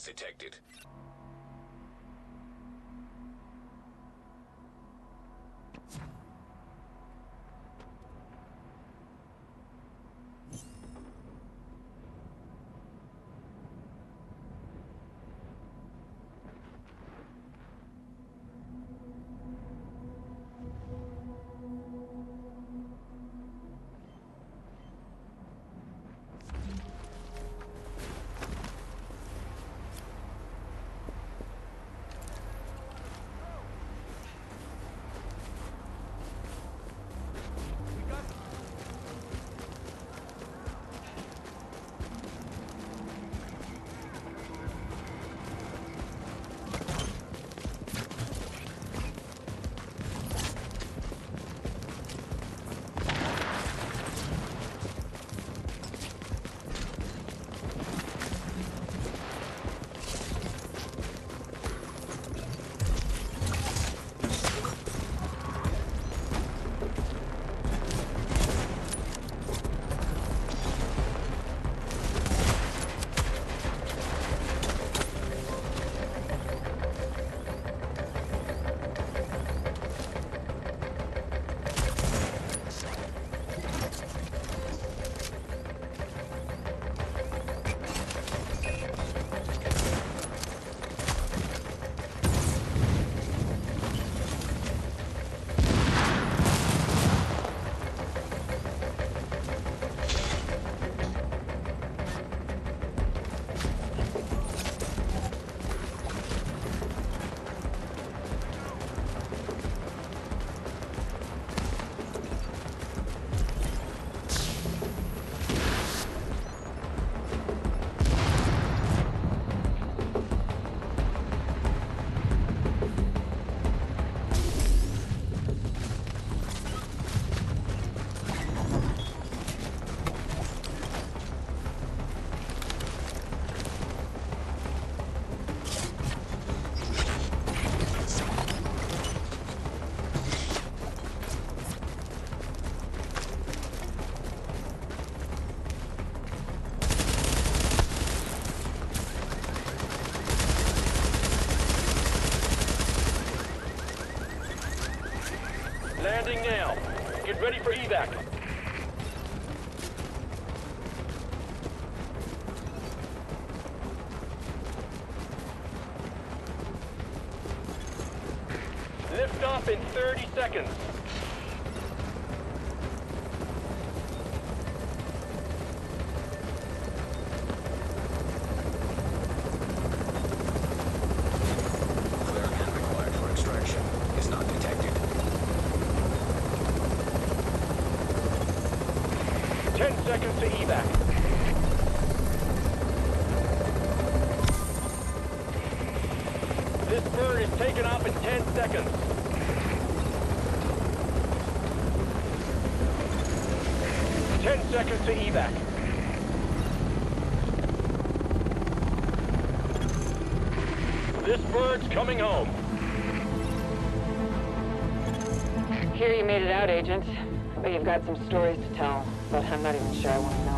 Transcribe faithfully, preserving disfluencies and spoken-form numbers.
Hostiles detected. Landing now. Get ready for evac. Lift off in thirty seconds. Clearance required for extraction is not detected. Ten seconds to evac. This bird is taken off in ten seconds. Ten seconds to evac. This bird's coming home. Hear you made it out, Agent. But you've got some stories to tell, but I'm not even sure I want to know.